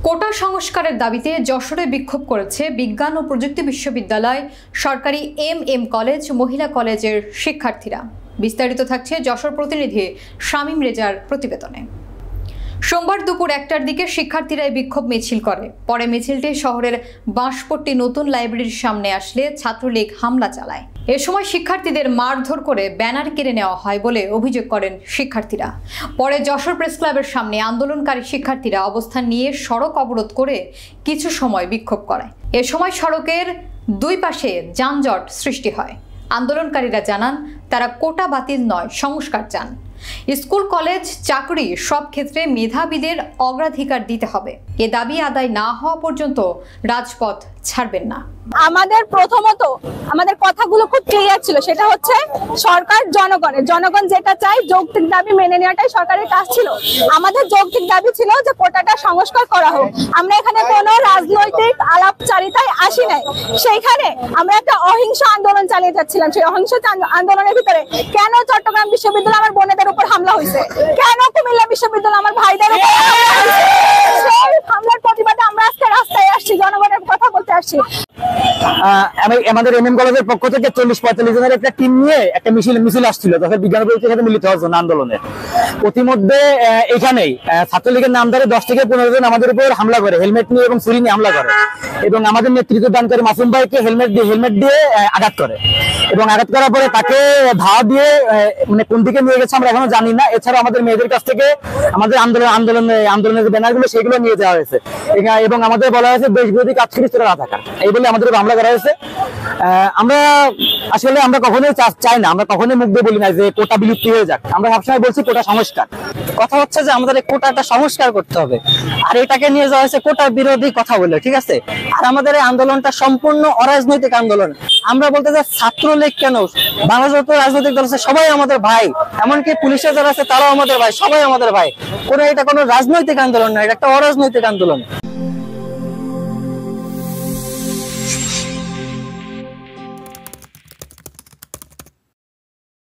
কোটা সংস্কারের দাবিতে যশোরে বিক্ষোভ করেছে বিজ্ঞান ও প্রযুক্তি বিশ্ববিদ্যালয়, সরকারি এম কলেজ, মহিলা কলেজের শিক্ষার্থীরা। বিস্তারিত থাকছে যশোর প্রতিনিধি শামীম রেজার প্রতিবেদনে। সোমবার দুপুর 1টার দিকে শিক্ষার্থীরা এই বিক্ষোভ মিছিল করে। পরে মিছিলটি শহরের বাঁশপট্টি নতুন লাইব্রেরির সামনে আসলে ছাত্রলীগ হামলা চালায়। এ সময় শিক্ষার্থীদের মারধর করে ব্যানার কেড়ে নেওয়া হয় বলে অভিযোগ করেন শিক্ষার্থীরা। পরে যশোর প্রেস ক্লাবের সামনে আন্দোলনকারী শিক্ষার্থীরা অবস্থান নিয়ে সড়ক অবরোধ করে কিছু সময় বিক্ষোভ করে। এ সময় সড়কের দুই পাশে যানজট সৃষ্টি হয়। আন্দোলনকারীরা জানান, তারা কোটা বাতিল নয়, সংস্কার চান। স্কুল, কলেজ, চাকরি সব ক্ষেত্রে মেধাবীদের অগ্রাধিকার দিতে হবে। এ দাবি আদায় না হওয়া পর্যন্ত রাজপথ ছাড়বেন না। আমাদের প্রথমত আমাদের কথাগুলো খুব ক্লিয়ার ছিল, সেটা হচ্ছে সরকার জনগণ যেটা চাই যৌক্তিক দাবি মেনে নেওয়াটাই সরকারের কাজ ছিল। আমাদের যৌক্তিক দাবি ছিল যে কোটাটা সংস্কার করা হোক। আমরা এখানে কোনো রাজনৈতিক আলাপচারিতায় আসি নাই। সেইখানে আমরা একটা অহিংস আন্দোলন চালিয়ে যাচ্ছিলাম। সেই অহিংস আন্দোলনের ভিতরে কেন চট্টগ্রাম বিশ্ববিদ্যালয় আমার বোনেদের উপর হামলা হয়েছে, কেন কুমিল্লা বিশ্ববিদ্যালয় আমার ভাইদের উপর হামলা হয়েছে, সেই হামলার প্রতিবাদে আমরা আজকে রাস্তায় আসছি, জনগণের কথা বলতে আসছি। আমাদের এমএম কলেজের পক্ষ থেকে 40-45 জনের একটা টিম নিয়ে একটা মিছিল আসছিল তখন বিজ্ঞান প্রযুক্তির সাথে মিলিত হওয়ার জন্য আন্দোলনে। প্রতিমধ্যে এখানেই ছাত্রলীগের নামধারে 10 থেকে 15 জন আমাদের উপর হামলা করে, হেলমেট নিয়ে এবং ছুরি নিয়ে হামলা করে এবং আমাদের নেতৃত্ব দানকারী মাসুম ভাইকে হেলমেট দিয়ে আঘাত করে এবং আঘাত করার পরে তাকে ধাওয়া দিয়ে মানে কোন দিকে নিয়ে গেছে আমরা এখনো জানি না। এছাড়া আমাদের মেয়েদের কাছ থেকে আমাদের আন্দোলনের ব্যানারগুলো সেগুলো নিয়ে যাওয়া হয়েছে এবং আমাদের বলা হয়েছে দেশবিরোধী কাজ করিস তোরা না থাকা, এই বলে আমাদের হামলা করা হয়েছে। আমরা কখনোই চাই না, আমরা কখনোই মুখ দিয়ে বলি না যে কোটা বিলুপ্তি হয়ে যাক। আমরা সবসময় বলছি কোটা সংস্কার। কথা হচ্ছে যে আমাদের এই কোটাটা সংস্কার করতে হবে, আর এটাকে নিয়ে যাওয়া হয়েছে কোটা বিরোধী কথা বলে, ঠিক আছে। আর আমাদের এই আন্দোলনটা সম্পূর্ণ অরাজনৈতিক আন্দোলন। আমরা বলতে চাই ছাত্রলীগ কেন, বাংলাদেশ যত রাজনৈতিক দল আছে সবাই আমাদের ভাই, এমনকি পুলিশের যারা আছে তারাও আমাদের ভাই, সবাই আমাদের ভাই। এটা কোনো রাজনৈতিক আন্দোলন না, এটা একটা অরাজনৈতিক আন্দোলন।